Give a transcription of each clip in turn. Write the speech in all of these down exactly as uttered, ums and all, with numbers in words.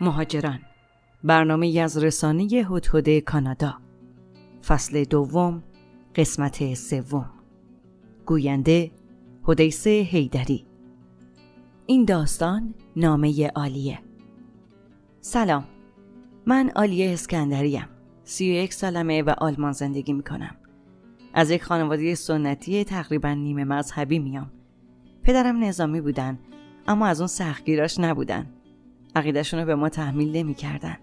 مهاجران، برنامه از رسانه هدهد کانادا، فصل دوم، قسمت سوم. گوینده حدیثه حیدری. این داستان نامه عالیه. سلام، من عالیه اسکندریم. سی و یک سالمه و آلمان زندگی میکنم. از یک خانواده سنتی تقریبا نیمه مذهبی میام. پدرم نظامی بودن، اما از اون سختگیراش نبودن. عقیده‌شون رو به ما تحمیل نمی‌کردن.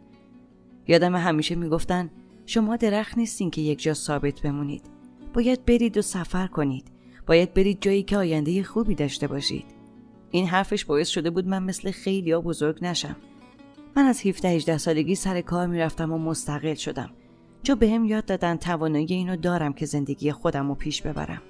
یادم همیشه میگفتن شما درخت نیستین که یک جا ثابت بمونید. باید برید و سفر کنید. باید برید جایی که آینده خوبی داشته باشید. این حرفش باعث شده بود من مثل خیلیا بزرگ نشم. من از هفده هجده سالگی سر کار میرفتم و مستقل شدم. چون بهم یاد دادن توانایی اینو دارم که زندگی خودم رو پیش ببرم.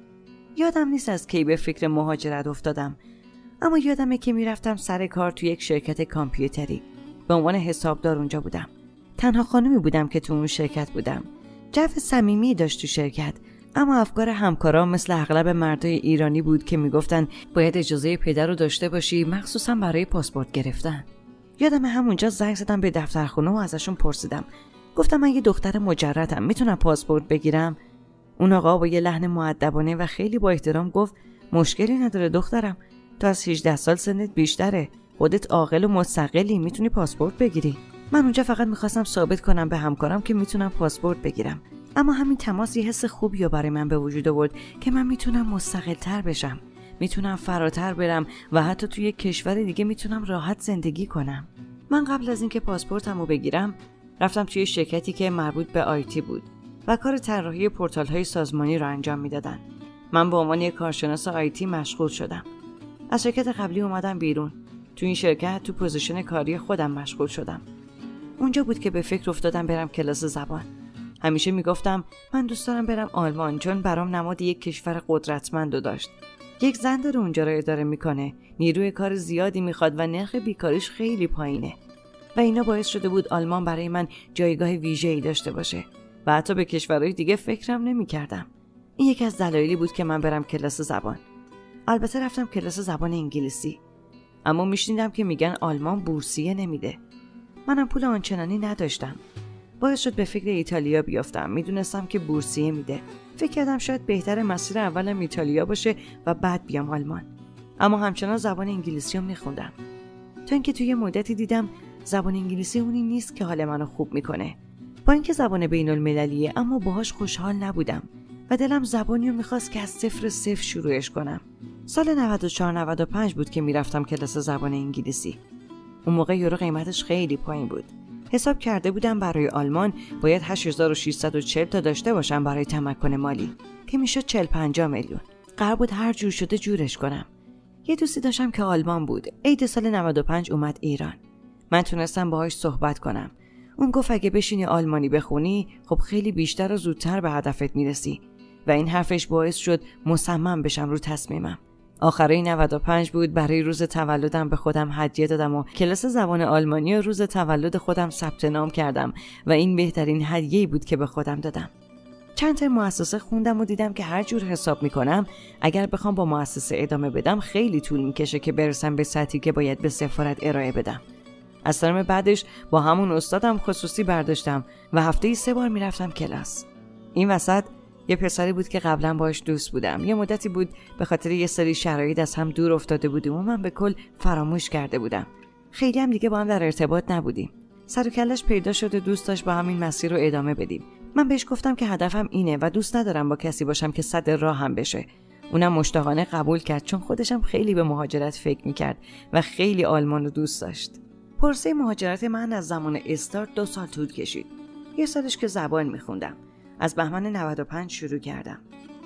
یادم نیست از کی به فکر مهاجرت افتادم، اما یادمه که میرفتم سر کار توی یک شرکت کامپیوتری. به عنوان حسابدار اونجا بودم. تنها خانومی بودم که تو اون شرکت بودم. جو صمیمی داشت تو شرکت، اما افکار همکارام مثل اغلب مردای ایرانی بود که میگفتن باید اجازه پدر رو داشته باشی، مخصوصا برای پاسپورت گرفتن. یادمه همونجا زنگ زدم به دفترخونه و ازشون پرسیدم. گفتم من یه دختر مجردم، میتونم پاسپورت بگیرم؟ اون آقا با یه لحن مؤدبانه و خیلی با احترام گفت مشکلی نداره دخترم، تو از هجده سال سنت بیشتره، خودت عاقل و مستقلی، میتونی پاسپورت بگیری. من اونجا فقط میخواستم ثابت کنم به همکارم که میتونم پاسپورت بگیرم، اما همین تماس یه حس خوبی رو برای من به وجود آورد که من میتونم مستقل‌تر بشم، میتونم فراتر برم و حتی توی کشور دیگه میتونم راحت زندگی کنم. من قبل از اینکه پاسپورتمو بگیرم رفتم توی شرکتی که مربوط به آیتی بود و کار طراحی پورتال‌های سازمانی رو انجام میدادن. من به عنوان یک کارشناس آیتی مشغول شدم. از شرکت قبلی اومدم بیرون. تو این شرکت تو پوزیشن کاری خودم مشغول شدم. اونجا بود که به فکر افتادم برم کلاس زبان. همیشه میگفتم من دوست دارم برم آلمان، چون برام نماد یک کشور قدرتمند داشت. یک زن داره اونجا رو اداره میکنه، نیروی کار زیادی میخواد و نرخ بیکاریش خیلی پایینه. و اینا باعث شده بود آلمان برای من جایگاه ویژه‌ای داشته باشه و حتی به کشورهای دیگه فکرم نمی‌کردم. این یکی از دلایلی بود که من برم کلاس زبان. البته رفتم کلاس زبان انگلیسی، اما میشنیدم که میگن آلمان بورسیه نمیده. منم پول آنچنانی نداشتم. باعث شد به فکر ایتالیا بیافتم. میدونستم که بورسیه میده. فکر کردم شاید بهتره مسیر اولم ایتالیا باشه و بعد بیام آلمان. اما همچنان زبان انگلیسی رو میخوندم. تا اینکه توی مدتی دیدم زبان انگلیسی اونی نیست که حال منو خوب میکنه. با اینکه زبان بین المللیه، اما باهاش خوشحال نبودم و دلم زبانی رو میخواست که از صفر صفر شروعش کنم. سال نود و چهار نود و پنج بود که میرفتم کلاس زبان انگلیسی. اون موقع یورو قیمتش خیلی پایین بود. حساب کرده بودم برای آلمان باید هشت هزار و ششصد و چهل تا داشته باشم برای تمکن مالی، که میشد چهل پنجاه میلیون. قرار بود هر جور شده جورش کنم. یه دوستی داشتم که آلمان بود. عید سال نود و پنج اومد ایران. من تونستم باهاش صحبت کنم. اون گفت اگه بشینی آلمانی بخونی خب خیلی بیشتر و زودتر به هدفت میرسی و این حرفش باعث شد مصمم بشم رو تصمیمم. آخرای نود و پنج بود. برای روز تولدم به خودم هدیه دادم و کلاس زبان آلمانی و روز تولد خودم ثبت نام کردم و این بهترین هدیه‌ای بود که به خودم دادم. چند تا مؤسسه خوندم و دیدم که هر جور حساب میکنم اگر بخوام با مؤسسه ادامه بدم خیلی طول میکشه که برسم به سطحی که باید به سفارت ارائه بدم. از ترم بعدش با همون استادم خصوصی برداشتم و هفته‌ای سه بار میرفتم کلاس. این وسط یه پسری بود که قبلا باهاش دوست بودم. یه مدتی بود به خاطر یه سری شرایط از هم دور افتاده بودیم و من به کل فراموش کرده بودم. خیلی هم دیگه با هم در ارتباط نبودیم. سر و کلش پیدا شد و دوست داشت با همین مسیر رو ادامه بدیم. من بهش گفتم که هدفم اینه و دوست ندارم با کسی باشم که صد راه هم بشه. اونم مشتاقانه قبول کرد، چون خودشم خیلی به مهاجرت فکر می‌کرد و خیلی آلمان رو دوست داشت. پروسه مهاجرت من از زمان استارت دو سال طول کشید. یه سالش که زبان میخوندم. از بهمن نود و پنج شروع کردم.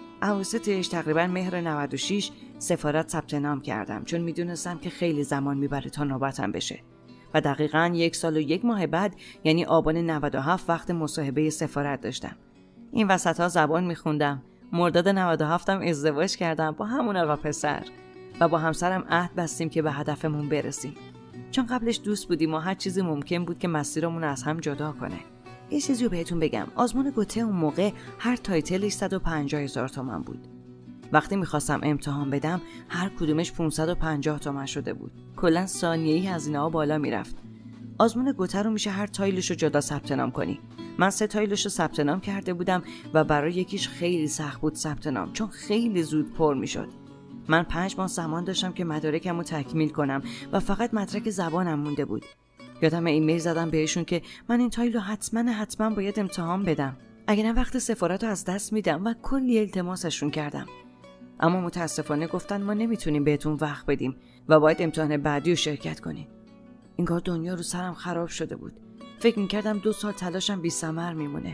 اواسطش تقریبا مهر نود و شش سفارت ثبت نام کردم، چون میدونستم که خیلی زمان میبره تا نوبتم بشه. و دقیقاً یک سال و یک ماه بعد، یعنی آبان نود و هفت، وقت مصاحبه سفارت داشتم. این وسط‌ها زبان میخوندم. مرداد نود و هفت هم ازدواج کردم با همون آقا پسر و با همسرم عهد بستیم که به هدفمون برسیم. چون قبلش دوست بودیم و هر چیزی ممکن بود که مسیرمون از هم جدا کنه. یه چیزی رو بهتون بگم، آزمون گوته اون موقع هر تایتلش صد و پنجاه هزار تومان بود. وقتی میخواستم امتحان بدم هر کدومش پانصد و پنجاه تومان شده بود. کلا ثانیه‌ای هزینه‌ها بالا میرفت. آزمون گوته رو میشه هر تایلش رو جدا ثبت نام کنی. من سه تایلش رو ثبت نام کرده بودم و برای یکیش خیلی سخت بود ثبت نام، چون خیلی زود پر میشد. من پنج ماه زمان داشتم که مدارکم رو تکمیل کنم و فقط مدرک زبانم مونده بود. یادم ایمیل زدم بهشون که من این تایل رو حتما حتما باید امتحان بدم، اگه نه وقت سفارت رو از دست میدم، و کلی التماسشون کردم. اما متاسفانه گفتن ما نمیتونیم بهتون وقت بدیم و باید امتحان بعدی رو شرکت کنیم. انگار دنیا رو سرم خراب شده بود. فکر میکردم دو سال تلاشم بی ثمر میمونه.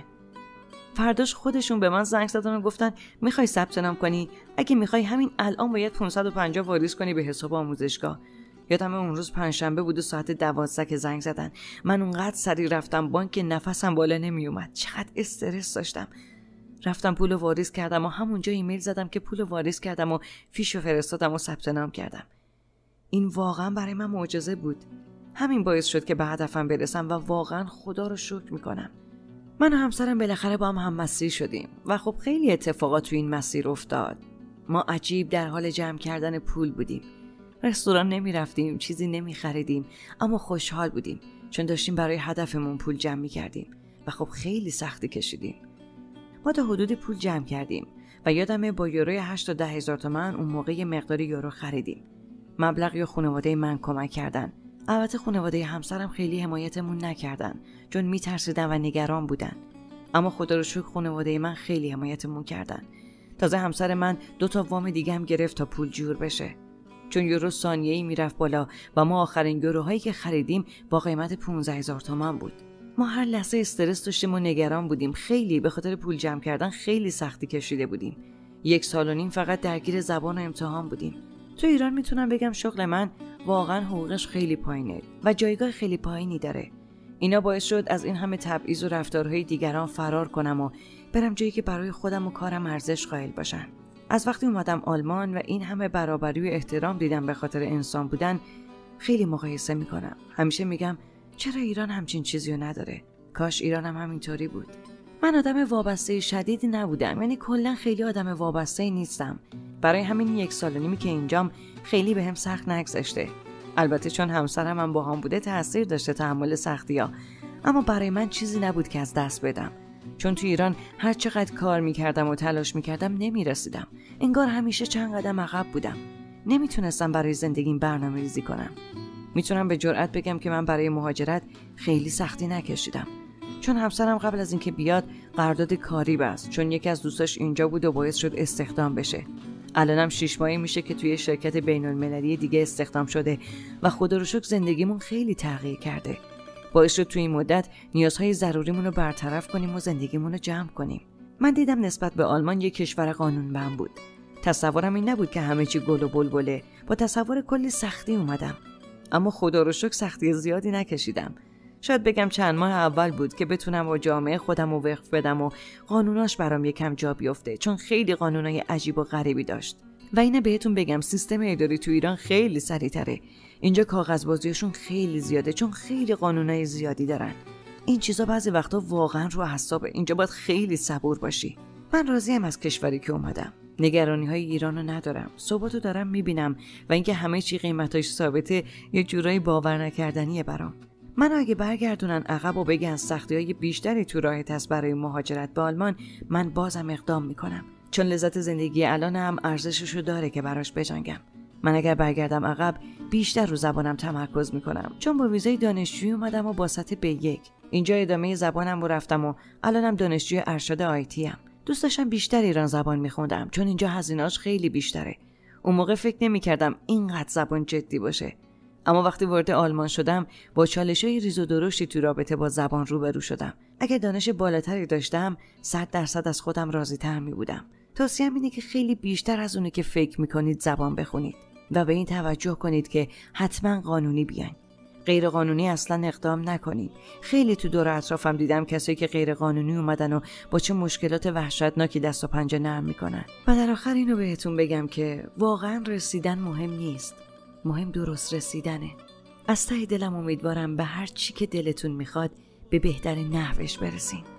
فرداش خودشون به من زنگ زدن و گفتن میخوای ثبت نام کنی؟ اگه میخوای همین الان باید پانصد و پنجاه واریز کنی به حساب آموزشگاه. یادم اون روز پنجشنبه بود و ساعت دوازده که زنگ زدن. من اونقدر سریع رفتم بانک که نفسم بالا نمیومد. چقدر استرس داشتم. رفتم پول واریز کردم و همونجا ایمیل زدم که پول واریز کردم و فیشو فرستادم و ثبت نام کردم. این واقعا برای من معجزه بود. همین باعث شد که به هدفم برسم و واقعا خدا رو شکر میکنم. من و همسرم بالاخره با هم هم‌مسیر شدیم و خب خیلی اتفاقات تو این مسیر افتاد. ما عجیب در حال جمع کردن پول بودیم. رستوران نمی رفتیم، چیزی نمی خریدیم، اما خوشحال بودیم چون داشتیم برای هدفمون پول جمع می کردیم و خب خیلی سختی کشیدیم. ما تا حدودی پول جمع کردیم و یادمه با یوروی هشت تا ده هزار تومان اون موقع یه مقداری یورو خریدیم. مبلغی یا خانواده من کمک کردن. البته خانواده همسرم خیلی حمایتمون نکردن چون میترسیدن و نگران بودن. اما خدا رو شکر خانواده من خیلی حمایتمون کردن. تازه همسر من دو تا وام دیگه هم گرفت تا پول جور بشه. چون یورو ثانیه‌ای میرفت بالا و ما آخرین یوروهایی که خریدیم با قیمت پانزده هزار تومان بود. ما هر لحظه استرس داشتیم و نگران بودیم. خیلی به خاطر پول جمع کردن خیلی سختی کشیده بودیم. یک سال و نیم فقط درگیر زبان و امتحان بودیم. تو ایران میتونم بگم شغل من واقعا حقوقش خیلی پایینه و جایگاه خیلی پایینی داره. اینا باعث شد از این همه تبعیض و رفتارهای دیگران فرار کنم و برم جایی که برای خودم و کارم ارزش قائل باشن. از وقتی اومدم آلمان و این همه برابری و احترام دیدم به خاطر انسان بودن، خیلی مقایسه میکنم. همیشه میگم چرا ایران همچین چیزی رو نداره؟ کاش ایرانم هم همینطوری بود. من آدم وابسته شدیدی نبودم، یعنی کلا خیلی آدم وابسته نیستم. برای همین یک سال و نیمی که اینجام خیلی بهم به سخت نگذشته. البته چون همسرم هم با هم بوده تاثیر داشته تحمل سختی‌ها، اما برای من چیزی نبود که از دست بدم. چون تو ایران هر چقدر کار میکردم و تلاش میکردم نمیرسیدم. انگار همیشه چند قدم عقب بودم. نمیتونستم برای زندگیم برنامه ریزی کنم. میتونم به جرئت بگم که من برای مهاجرت خیلی سختی نکشیدم. چون همسرم قبل از اینکه بیاد قرارداد کاری بست، چون یکی از دوستاش اینجا بود و باعث شد استخدام بشه. الانم شش ماهی میشه که توی شرکت بین‌المللی دیگه استخدام شده و خدا رو شکر زندگیمون خیلی تغییر کرده. باعث شد توی این مدت نیازهای ضروریمون رو برطرف کنیم و زندگیمون رو جمع کنیم. من دیدم نسبت به آلمان یک کشور قانونمند بود. تصورم این نبود که همه چی گل و بلبله. با تصور کلی سختی اومدم. اما خدا رو شکر سختی زیادی نکشیدم. شاید بگم چند ماه اول بود که بتونم با جامعه خودم رو وقف بدم و قانوناش برام یکم جا بیفته، چون خیلی قانونای عجیب و غریبی داشت. و اینه بهتون بگم سیستم اداری تو ایران خیلی سریع‌تره. اینجا کاغذبازیشون خیلی زیاده چون خیلی قانونای زیادی دارن. این چیزا بعضی وقتا واقعا رو اعصابه. اینجا باید خیلی صبور باشی. من راضیم از کشوری که اومدم. نگرانی‌های ایرانو ندارم. ثباتو دارم میبینم و اینکه همه چی قیمتاش ثابته یه جورایی باور نکردنیه برام. من اگه برگردونن عقب و بگن سختی‌های بیشتری تو راهت هست برای مهاجرت به آلمان، من بازم اقدام میکنم. چون لذت زندگی الانم ارزششو داره که براش بجنگم. من اگر برگردم عقب بیشتر رو زبانم تمرکز میکنم، چون با ویزای دانشجویی اومدم و با سطح بی یک. اینجا ادامه زبانم رو رفتم و الانم دانشجوی ارشد آیتی ام. دوست داشتم بیشتر ایران زبان میخوندم چون اینجا هزینه‌اش خیلی بیشتره. اون موقع فکر نمیکردم اینقدر زبان جدی باشه. اما وقتی وارد آلمان شدم با چالش‌های ریز و درشتی تو رابطه با زبان روبرو شدم. اگه دانش بالاتری داشتم صد درصد از خودم راضی‌تر می‌بودم. توصیه‌ام اینه که خیلی بیشتر از اونی که فکر می‌کنید زبان بخونید و به این توجه کنید که حتما قانونی بیاین. غیر قانونی اصلا اقدام نکنید. خیلی تو دور اطرافم دیدم کسایی که غیر قانونی اومدن و با چه مشکلات وحشتناکی دست و پنجه نرم می‌کنن. و در آخر اینو بهتون بگم که واقعا رسیدن مهم نیست. مهم درست رسیدنه. از ته دلم امیدوارم به هر چی که دلتون میخواد به بهترین نحوش برسین.